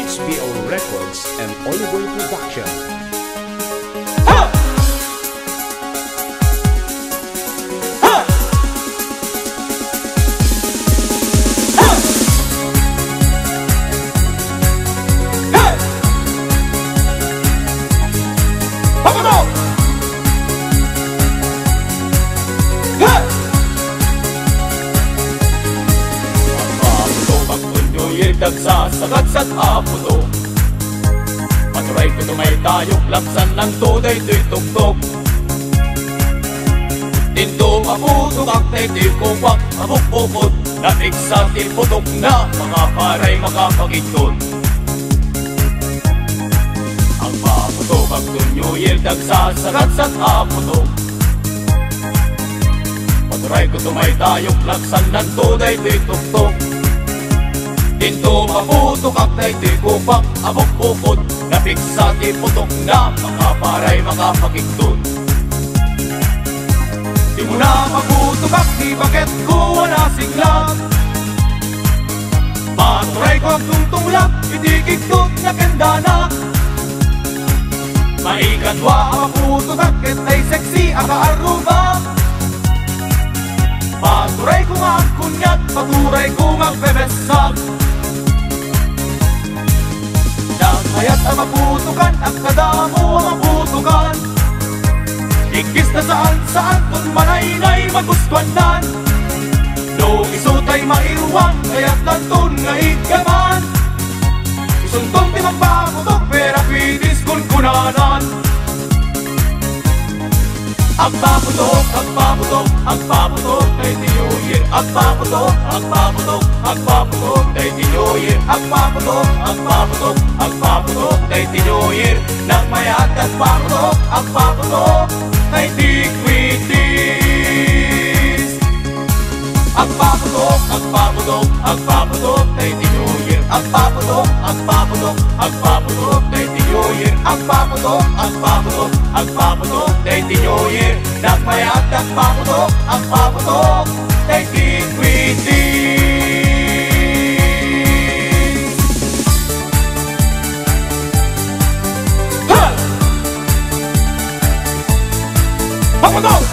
HBO Records and OyoBoy Production. Dagsasagat sa PAPUTOK. Maturay ko tumay tayok, laksan ng tuday to'y tugtog. Tinto maputok ak tay di kupak, mabukbukod, natik sa tiputok na mga paray makapagigtod. Ang PAPUTOK ang tunyuyil, dagsasagat sa PAPUTOK. Maturay ko tumay tayok, laksan ng tuday to'y tugtog. Tinto maputok ak tay di kupak, abok bukod, napik sa tiputok na mga paray makapagigtod. Di mo na maputok ak, di bakit ko wala siglang. Maturay ko ang tungtunglang, hindi kigtod na kendana. Maikatwa ang maputok ak, kitay sexy ang kaaruba. Maturay ko nga ang kunyat, paturay ko nga bebesag. Mayat ang maputukan, ang kadamo ang maputukan. Ikis na saan kung manaynay magustuanan. No isutay mairuwang, kaya't lantun nga igaman. Isuntong di magpaputok, pera pitis kung kunanan. Ang PAPUTOK, ang PAPUTOK, ang PAPUTOK, kay Tiyoyer. Ang PAPUTOK, ang PAPUTOK, ang PAPUTOK, kay Tiyoyer. Ang PAPUTOK, ang PAPUTOK, ang PAPUTOK, kay Tiyoyer. Nang mayat ang PAPUTOK, ang PAPUTOK, kay Tikwitis. Ang PAPUTOK, ang PAPUTOK, ang PAPUTOK, kay Tiyoyer. Ang PAPUTOK, ang PAPUTOK, ang PAPUTOK, kay Tiyoyer. Ang PAPUTOK, ang PAPUTOK, ang PAPUTOK, kay Tiyoyer. Nang mayat ang PAPUTOK, ang PAPUTOK, kay Tikwitis. PAPUTOK!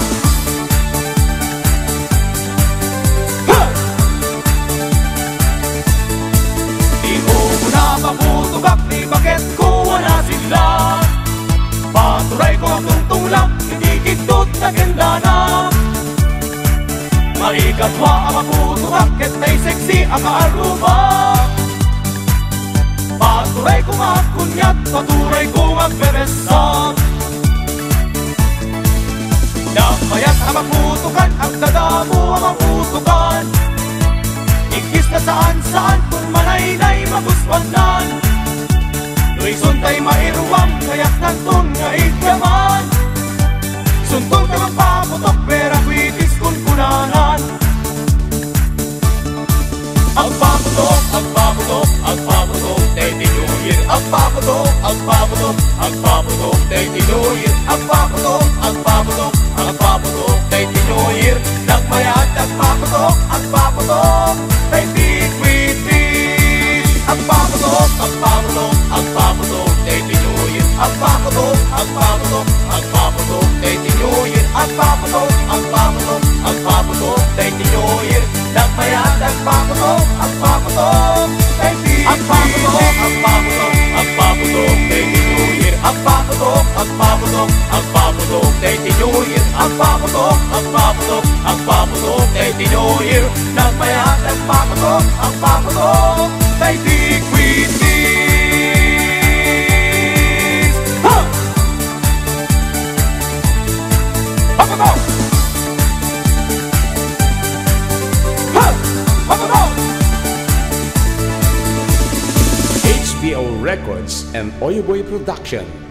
Di mo na maputugak, di bakit ko wala sila. Paturay ko ang tungtunglang, hindi kigtod na kendana. Maikatwa ang maputugak, kitay sexy ang kaaruba. Paturay ko nga ang kunyat, paturay ko ang bebesag. Namayat ang maputukan, ang kadamo ang maputukan. Ikis na saan kung manaynay magustuanan. No'y suntay mairuwang, kaya't nantun nga igaman. Suntong ka magpaputok, pera kwitis kung kunanan. Ang PAPUTOK, ang PAPUTOK, ang PAPUTOK, kay Tiyoyer. Ang PAPUTOK, ang PAPUTOK, ang PAPUTOK, kay Tiyoyer. Ang PAPUTOK, ang PAPUTOK, ang PAPUTOK, kay Tiyoyer. Nagmayat ang PAPUTOK, ang PAPUTOK, kay Tikwitis. Ang PAPUTOK, ang PAPUTOK, ang PAPUTOK, kay Tiyoyer. Ang PAPUTOK, ang PAPUTOK, ang PAPUTOK, kay Tiyoyer. Ang PAPUTOK, ang PAPUTOK, ang PAPUTOK, kay Tiyoyer. Nagmayat ang PAPUTOK, ang PAPUTOK, kay Tikwitis. Ang PAPUTOK, ang PAPUTOK, ang PAPUTOK, kay Tiyoyer. Ang PAPUTOK, ang PAPUTOK, ang PAPUTOK, kay Tiyoyer. Ang PAPUTOK, ang PAPUTOK, ang PAPUTOK, kay Tiyoyer. Nagmayat ang PAPUTOK, ang PAPUTOK, kay Tikwitis. PAPUTOK! PAPUTOK! HBO Records and OyoBoy Production.